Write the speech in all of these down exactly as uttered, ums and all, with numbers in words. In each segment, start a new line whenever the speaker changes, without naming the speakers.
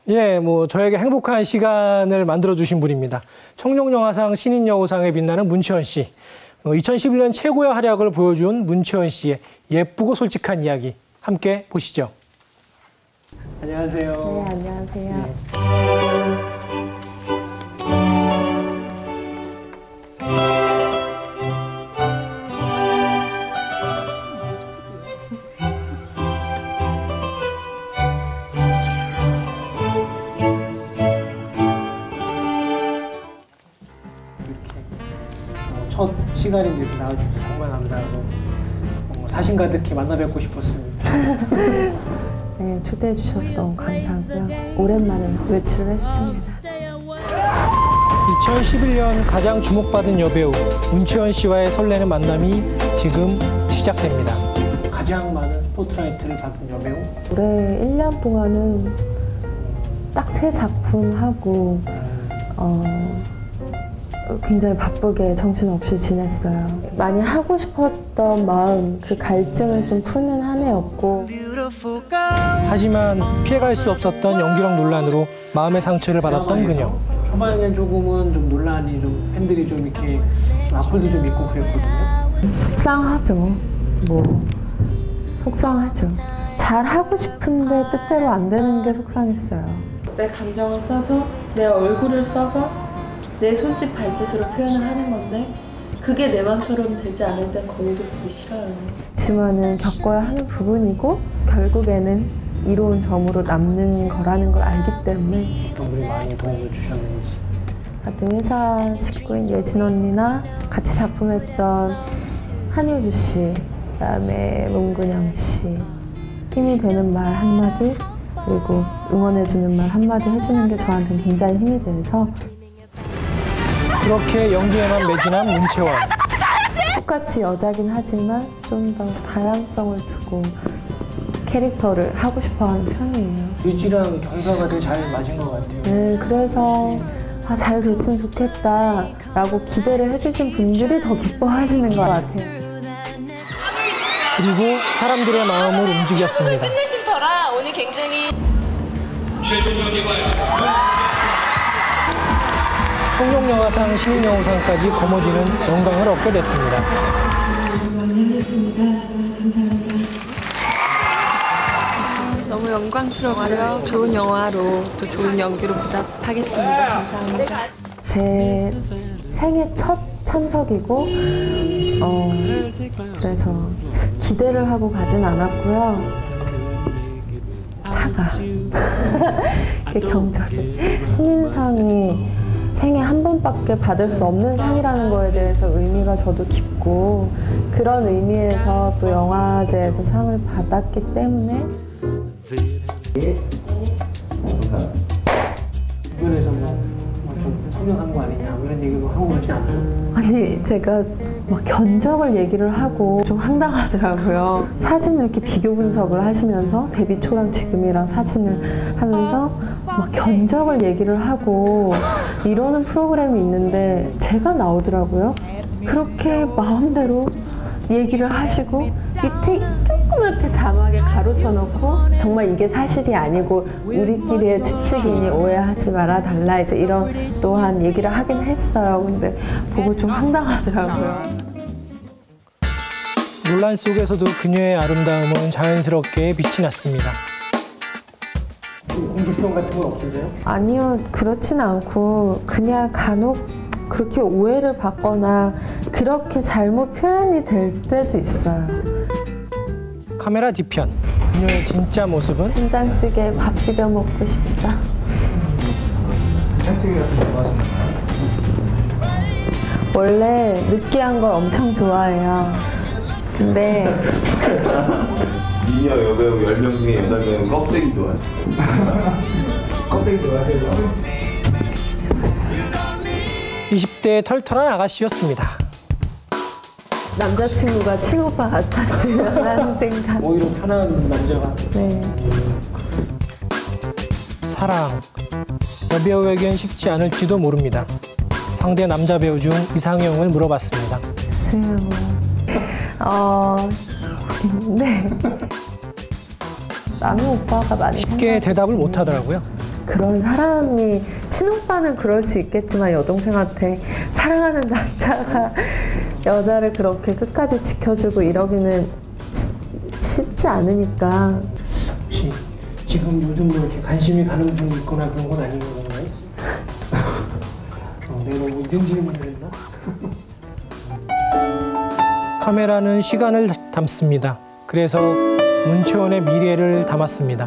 예, 뭐 저에게 행복한 시간을 만들어주신 분입니다. 청룡영화상 신인여우상에 빛나는 문채원 씨. 이천십일 년 최고의 활약을 보여준 문채원 씨의 예쁘고 솔직한 이야기 함께 보시죠. 안녕하세요.
네, 안녕하세요. 네.
첫 시간인데 이렇게 나와주셔서 정말 감사하고 어, 사심 가득히 만나 뵙고 싶었습니다.
네, 초대해 주셔서 너무 감사하고요. 오랜만에 외출을 했습니다.
이천십일 년 가장 주목받은 여배우 문채원 씨와의 설레는 만남이 지금 시작됩니다. 가장 많은 스포트라이트를 받은 여배우?
올해 일 년 동안은 딱 세 작품 하고 어, 굉장히 바쁘게 정신없이 지냈어요. 많이 하고 싶었던 마음, 그 갈증을 좀 푸는 한 해였고
하지만 피해갈 수 없었던 연기력 논란으로 마음의 상처를 받았던 그녀. 초반엔 조금은 좀 논란이 좀 팬들이 좀 이렇게 좀 악플도 좀 있고 그랬거든요.
속상하죠. 뭐 속상하죠. 잘 하고 싶은데 뜻대로 안 되는 게 속상했어요. 내 감정을 써서 내 얼굴을 써서 내 손짓 발짓으로 표현을 하는 건데 그게 내 맘처럼 되지 않을 땐 거울도 보기 싫어요. 그렇지만은 겪어야 하는 부분이고 결국에는 이로운 점으로 남는 거라는 걸 알기 때문에
어떤 분이 많이 도움을 주셨는지.
같은 회사 식구인 예진 언니나 같이 작품했던 한효주 씨, 그다음에 문근영 씨 힘이 되는 말 한마디 그리고 응원해주는 말 한마디 해주는 게 저한테는 굉장히 힘이 돼서
그렇게 연기에만 매진한 문채원.
똑같이 여자긴 하지만 좀 더 다양성을 두고 캐릭터를 하고 싶어하는 편이에요.
유지랑 경사가 되게 잘 맞은 것 같아요.
네, 그래서 아, 잘 됐으면 좋겠다 라고 기대를 해주신 분들이 더 기뻐하시는 것 같아요.
그리고 사람들의 마음을 움직였습니다.
끝내신 터라 오늘 굉장히
최종 경기와요.
청룡영화상 신인여우상까지 거머쥐는 영광을 얻게 됐습니다.
마무리하겠습니다. 감사합니다. 너무 영광스럽고요. 좋은 영화로 또 좋은 연기로 보답하겠습니다. 감사합니다. 제 생애 첫 참석이고 어, 그래서 기대를 하고 가진 않았고요. 차가 경적이 신인상이 생애 한 번밖에 받을 수 없는 상이라는 거에 대해서 의미가 저도 깊고 그런 의미에서 또 영화제에서 상을 받았기 때문에
주변에서 뭐 좀 성형한 거 아니냐 뭐 이런 얘기도 하고 그러지 않아요?
아니 제가 막 견적을 얘기를 하고 좀 황당하더라고요. 사진을 이렇게 비교 분석을 하시면서 데뷔 초랑 지금이랑 사진을 하면서 막 견적을 얘기를 하고 이러는 프로그램이 있는데 제가 나오더라고요. 그렇게 마음대로 얘기를 하시고 밑에 조그맣게 자막에 가로쳐 놓고 정말 이게 사실이 아니고 우리끼리의 추측이니 오해하지 마라 달라 이제 이런 또한 얘기를 하긴 했어요. 근데 보고 좀 황당하더라고요.
논란 속에서도 그녀의 아름다움은 자연스럽게 빛이 났습니다. 공주병 같은 건 없으세요?
아니요, 그렇진 않고 그냥 간혹 그렇게 오해를 받거나 그렇게 잘못 표현이 될 때도 있어요.
카메라 뒤편, 그녀의 진짜 모습은?
된장찌개 밥 비벼 먹고 싶다.
된장찌개 같은 거 좋아하시나요?
원래 느끼한 걸 엄청 좋아해요. 근데
미녀 여배우 열 명 중에 여덟 명은 껍데기 좋아해요.
껍데기 좋아하세요? 이십 대의 털털한 아가씨였습니다.
남자친구가 친오빠 같았으면 하는 생각.
오히려 편한 남자가.
네.
사랑, 여배우에겐 쉽지 않을지도 모릅니다. 상대 남자 배우 중 이상형을 물어봤습니다.
글쎄요. 어... 근데 남의 오빠가 많이
쉽게 대답을 못하더라고요.
그런 사람이, 친오빠는 그럴 수 있겠지만 여동생한테 사랑하는 남자가 여자를 그렇게 끝까지 지켜주고 이러기는 쉽지 않으니까.
혹시 지금 요즘 뭐 이렇게 관심이 가는 분이 있거나 그런 건 아닌 건가요? 어, 내가 너무 이런 질문을 했나? 카메라는 시간을 담습니다. 그래서 문채원의 미래를 담았습니다.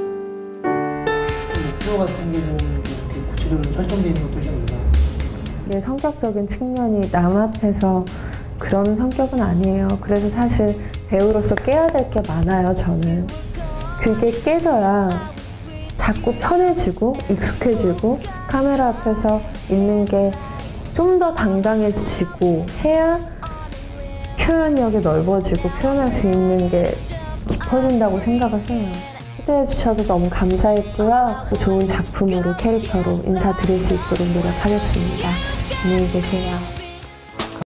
목표 같은 게 좀 이렇게 구체적으로 설정되어 있는 것도 좀 있나요?
내 성격적인 측면이 남 앞에서 그런 성격은 아니에요. 그래서 사실 배우로서 깨야 될 게 많아요, 저는. 그게 깨져야 자꾸 편해지고 익숙해지고 카메라 앞에서 있는 게 좀 더 당당해지고 해야 표현력이 넓어지고 표현할 수 있는 게 깊어진다고 생각을 해요. 기대해 주셔서 너무 감사했고요. 좋은 작품으로, 캐릭터로 인사드릴 수 있도록 노력하겠습니다. 안녕히 계세요.